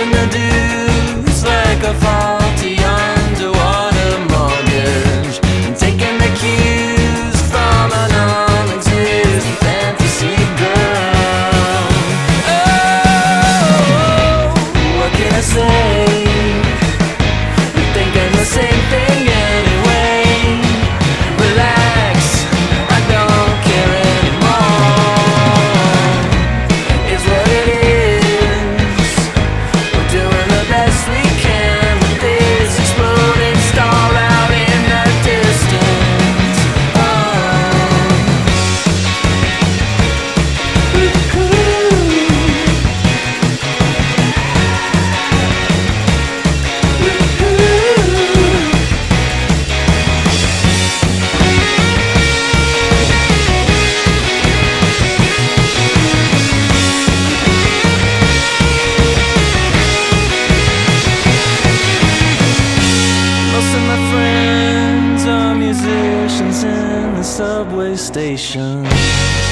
paying the dues like a faulty underwater mortgage, and taking the cues from a non-existent fantasy girl. Oh, what can I say? You're thinking the same thing anyway. Relax, I don't care anymore. It's what it is. We're doing the best we can with this exploding star out in the distance. Most of my friends are musicians in the subway station.